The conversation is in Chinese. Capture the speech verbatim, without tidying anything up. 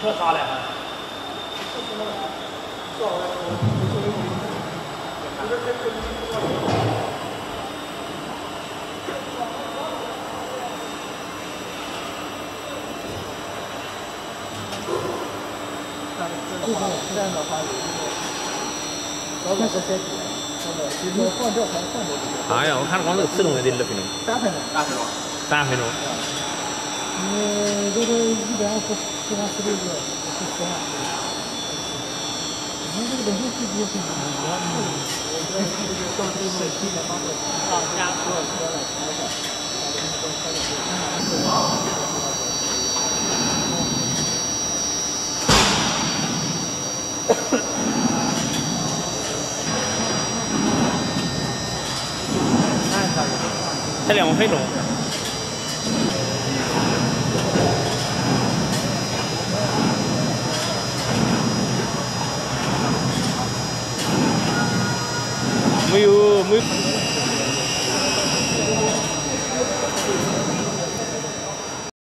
这啥嘞？ 这样的话，老板这些你放这还放这个？ 哎呀，我看光这个自动也得二分钟。 三分钟。 三分钟。 三分钟。 你这个一百二十十万十六个是十万。你这个东西自己很难。我觉得这个到最后基本上是上家所有车的财产，把这么多车的才两分钟。没有没有。